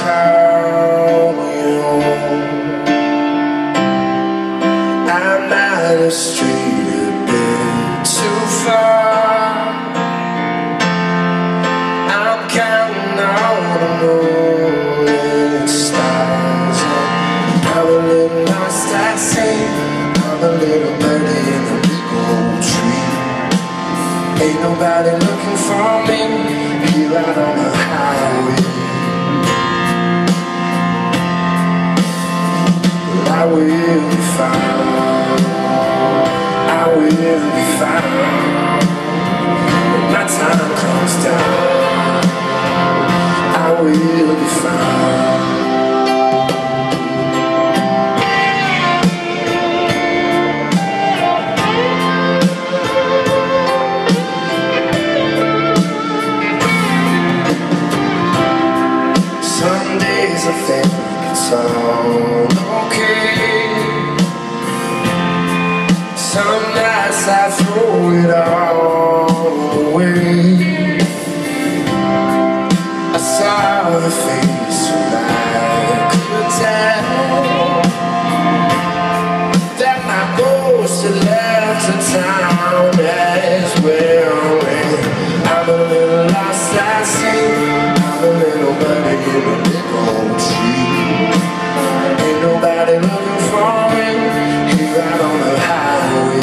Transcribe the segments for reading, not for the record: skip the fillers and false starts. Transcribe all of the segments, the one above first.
found you. I'm out of street a bit too far. I'm counting all the morning stars. I'm a little lost at sea. I'm a little birdie in a big old tree. Ain't nobody looking for me here out on the highway. But I will be found. I will be found. When my time comes down, I will be found. Some days I think it's all okay. Some nights I throw it all away. I saw the face and I could tell that my ghost had left the town as well. I'm a little lost at sea. I'm a little buddy in a big old tree. Ain't nobody looking for me here out on the highway.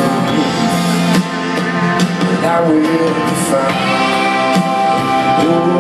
But I will be found. Ooh.